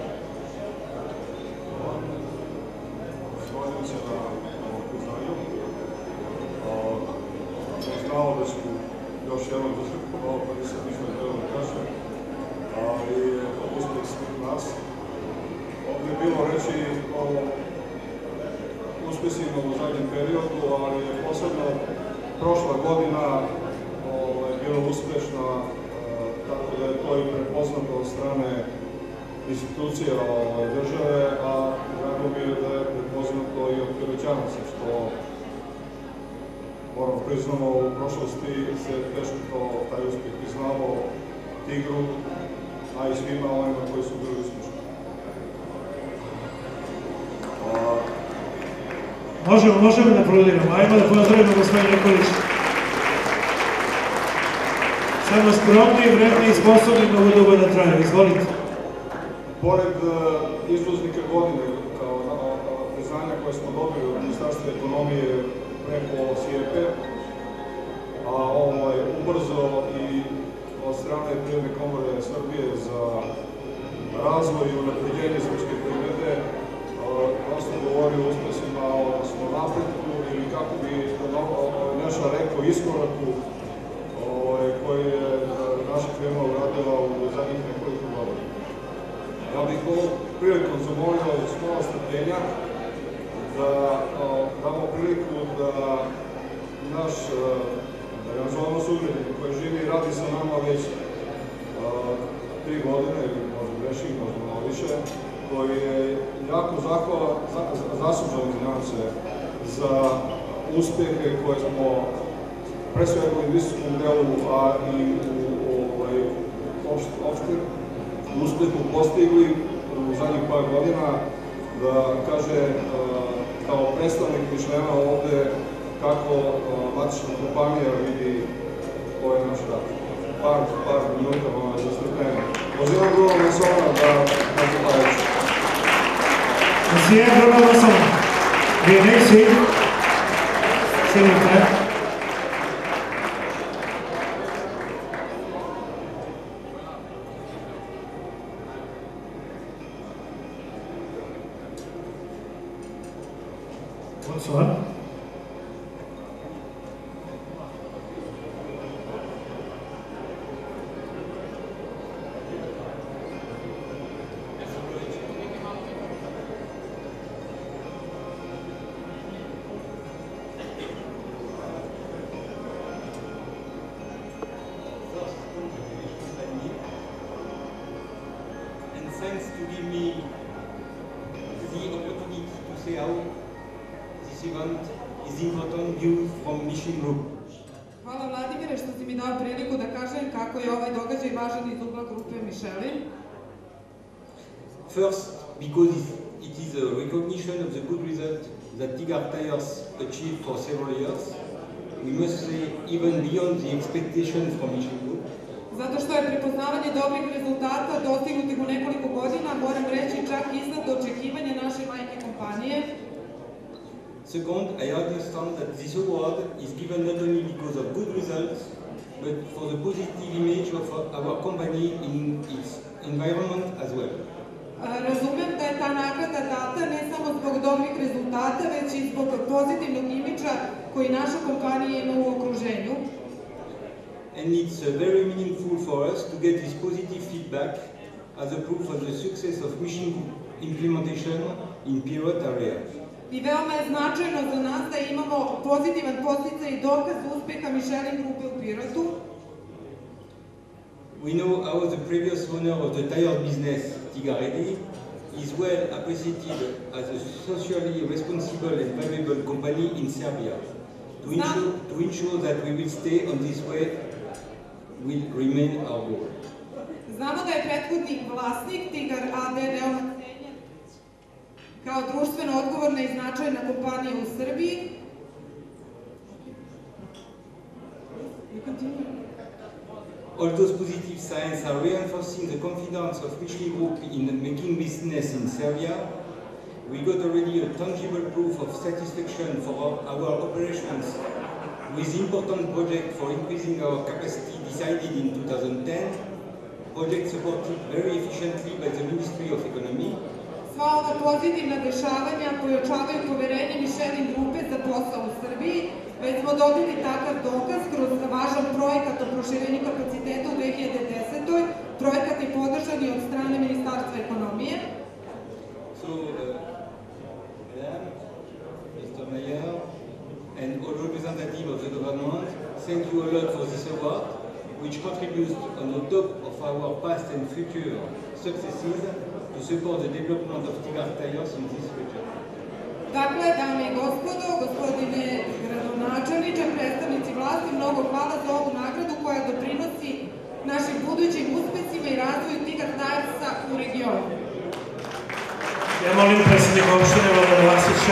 Znao da ću još jednom malo pa nisam ništa trebao da kažem, ali je uspeh svih nas. Ovdje je bilo reći o uspesima u zadnjem periodu, ali je posebno prošla godina bila uspešna, tako da je to i prepoznato od strane institucija države, a drago mi je da je prepoznato i od Piroćanaca, što moramo priznamo, u prošlosti se teško taj uspjeh priznavo Tigru, a i svima onima koji su bili uspješni. Možemo da produljimo. Ajmo da pozdravimo gospodin Nikolić. Samo skromni, vredni i sposobni mogu dugo da traju. Izvolite. Pored izvoznika godine, kao priznanja koje smo dobili od Ministarstva ekonomije preko SIEPE, a ubrzo i od strane Privredne komore Srbije za razvoj i unapređenje srpske privrede, prosto govori o uspesima, odnosno napretku ili kako bi Neša rekao iskoraku koji je naša firma uradila u zadnjih nekoliko godina. Ja bih ovom prilikom zamolio iz malo strpljenja da damo priliku da naš, da je nazovamo sugrađanin koji živi i radi sa nama već 3 godine ili možda grešim, možda malo više, koji je jako zaslužan, izvinjavam se, za uspehe koje smo pre svega u visokom delu, a i u opštem uspehu postigli u zadnjih par godina, da kaže kao predstavnik Mišlena ovde kako matična kompanija vidi ovaj naš rad. Par minuta za strpljenje. Pozivam Bruno Masona da nešto pa reći. Monsieur Bruno Masson, venez ici, s'il vous plaît. Bonsoir. And thanks to give me the opportunity to say how this event is important news from Michelin Group. Hvala Vladimire što si mi dao priliku da kažem kako je ovaj događaj važan iz ugla grupe Michelin. First, because it is a recognition of the good result that Tigard Tires achieved for several years. We must say even beyond the expectations from Michelin Group. Zato što je prepoznavanje dobrih rezultata dostignutih u nekoliko godina, moram reći čak iznad očekivanja naše majke kompanije. Second, I understand that this award is given not only because of good results, but for the positive image of our company in its environment as well. Razumem da je ta nagrada data ne samo zbog dobrih rezultata, već i zbog pozitivnog imidža koji naša kompanija ima u okruženju. And it's very meaningful for us to get this positive feedback as a proof of the success of Michelin implementation in Pirot area. I veoma je značajno za nas da imamo pozitivan podsticaj i dokaz uspeha Michelin grupe u Pirotu. We know how the previous owner of the tire business, Tigaredi, is well appreciated as a socially responsible and valuable company in Serbia. To ensure that we will stay on this way will remain our goal. Znamo da je prethodni vlasnik Tigar AD veoma cenjen kao društveno odgovorna i značajna kompanija u Srbiji. All those positive signs are reinforcing the confidence of Michelin Group in making business in Serbia. We got already a tangible proof of satisfaction for our operations with important project for increasing our capacity decided in 2010, project supported very efficiently by the Ministry of Economy. Sva ova pozitivna dešavanja pojačavaju poverenje Michelin grupe za posao u Srbiji, već smo dobili takav dokaz kroz važan projekat o proširenju kapaciteta u 2010. Projekat je podržan i od strane Ministarstva ekonomije. So, Madame, Mr. Mayor, and all representatives of the government, thank you a lot for this award, which contributes on the top of our past and future successes to support the development of Tigard Tires in this region. Dakle, dame i gospodo, gospodine gradonačelniče, predstavnici vlasti, mnogo hvala za ovu nagradu koja doprinosi našim budućim uspesima i razvoju Tigard Tiresa u regionu. Ja molim predsjednika opštine Vladan Vasića.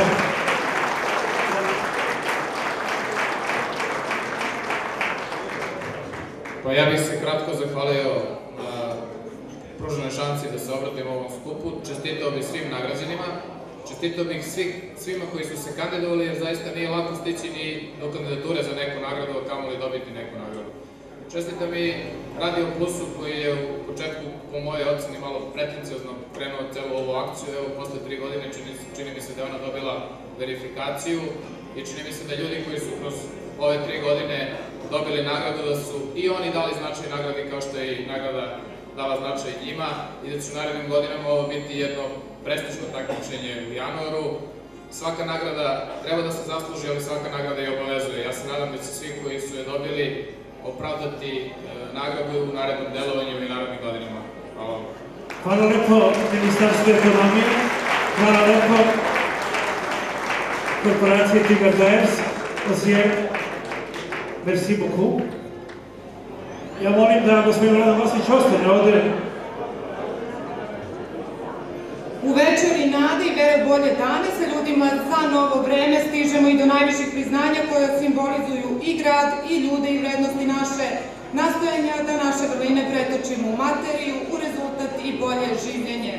Pa ja bih se kratko zahvalio na pruženoj šansi da se obratim ovom skupu. Čestitao bih svim nagrađenima, čestitao bih svima koji su se kandidovali, jer zaista nije lako stići ni do kandidature za neku nagradu, a kamoli dobiti neku nagradu. Čestitam i Radio Plusu koji je u početku, po mojoj oceni, malo pretenciozno krenuo celu ovu akciju. Evo, posle 3 godine čini mi se da je ona dobila verifikaciju i čini mi se da ljudi koji su kroz ove 3 godine dobili nagradu, da su i oni dali značaj nagradi kao što je i nagrada dala značaj njima i da će u narednim godinama ovo biti jedno prestižno takmičenje u januaru. Svaka nagrada treba da se zasluži, ali svaka nagrada i obavezuje. Ja se nadam da će svi koji su je dobili opravdati nagradu u narednom delovanju i narednim godinama. Hvala vam. Hvala lepo Ministarstvu ekonomije, hvala lepo korporaciji Tigard Tires, Osier, merci beaucoup. Ja molim da gospodin Vladan Vasić ostane ovde U večeri nade i vere u bolje dane sa ljudima za novo vreme stižemo i do najviših priznanja koja simbolizuju i grad, i ljude, i vrednosti naše, nastojanja da naše vrline pretočimo u materiju, u rezultat i bolje življenje.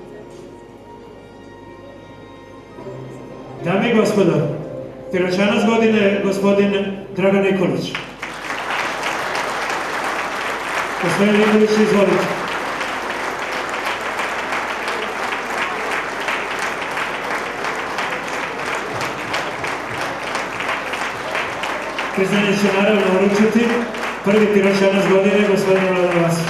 Dame i gospodo, Piroćanac godine je gospodin Dragan Nikolić. Gospodin Nikolić, izvolite. Priznanje će naravno uručiti prvi Piroćanac godine, gospodin Vladan Vasić.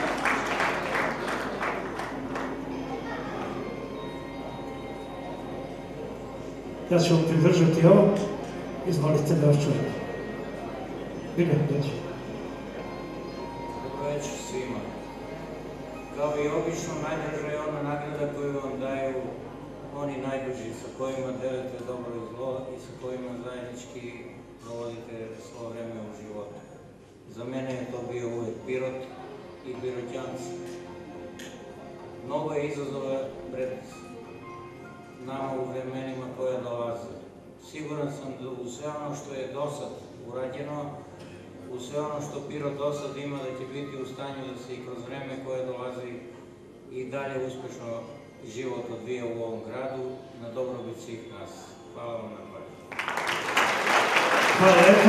Ja ću vam pridržati ovo. Izvolite da vas čujem. Biljak, dođi. Dobro večer svima. Kao i obično, najdraža je ona nagrada koju vam daju oni najbliži sa kojima delite dobro i zlo i sa kojima zajednički provodite svo vreme u životu. Za mene je to bio uvek Pirot i Piroćanci. Mnogo je izazova pred nama u vremenima koja dolaze. Siguran sam da u sve ono što je dosad urađeno, u sve ono što Pirot dosad ima, da će biti u stanju da se i kroz vreme koje dolazi i dalje uspešno život odvija u ovom gradu na dobrobit svih nas. Hvala vam na pažnju. Hvala lepo.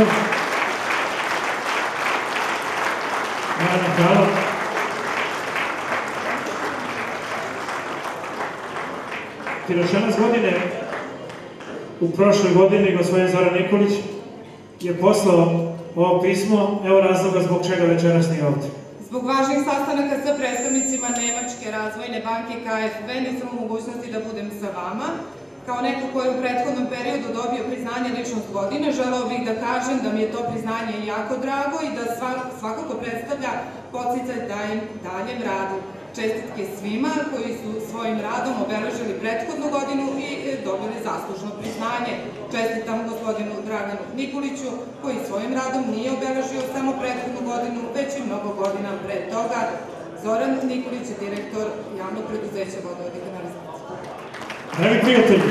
Hvala. Piroćanac godine u prošloj godini, gospodin Zoran Nikolić, je poslao ovo pismo, evo razloga zbog čega večeras nije ovdje. Zbog važnih sastanaka sa predstavnicima Nemačke razvojne banke KfW nisam u mogućnosti da budem sa vama. Kao neko ko je u prethodnom periodu dobio priznanje ličnost godine, želeo bih da kažem da mi je to priznanje jako drago i da svakako predstavlja podsticaj daljem radu. Čestitke svima koji su svojim radom obeležili prethodnu godinu i dobili zaslužno priznanje. Čestitam gospodinu Draganu Nikoliću koji svojim radom nije obeležio samo prethodnu godinu, već i mnogo godina pre toga. Zoran Nikolić je direktor javnog preduzeća Vodovod i kanalizacije. Dragi prijatelji,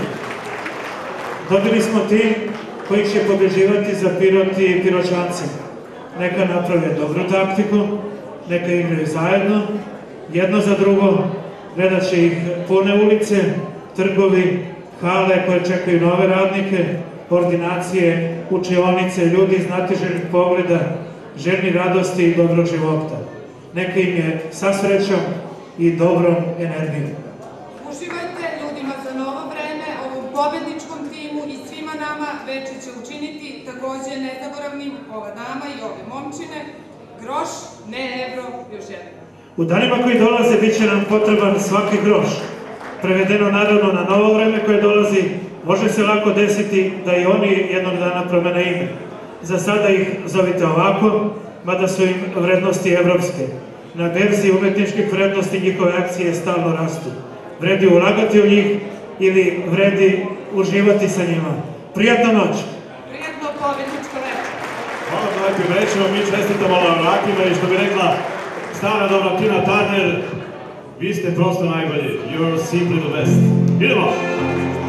dobili smo tim koji će pobeđivati za Pirot i Piroćance. Neka naprave dobru taktiku, neka igraju zajedno, jedno za drugo, gledat će ih pune ulice, trgovi, hale koje čekaju nove radnike, ordinacije, učionice, ljudi znatiželjnih pogleda, željni radosti i dobrog života. Neka im je sa srećom i dobrom energijom. Uživajte ljudima za novo vreme, ovom pobedničkom timu i svima nama veče će učiniti takođe nezaboravnim ova dama i ove momčine. Groš, ne evro, još jedno. U danima koji dolaze bit će nam potreban svaki groš. Prevedeno naravno na novo vreme koje dolazi, može se lako desiti da i oni jednog dana promene ime. Za sada ih zovite ovako, mada su im vrednosti evropske. Na berzi umetničkih vrednosti njihove akcije stalno rastu. Vredi ulagati u njih ili vredi uživati sa njima. Prijatna noć! Prijatno pobedničko večer! Hvala na lepim rečima, mi čestitamo laureatima i što bi rekla stara dobra Tina Turner, vi ste prosto najbolji. You're simply the best. Idemo!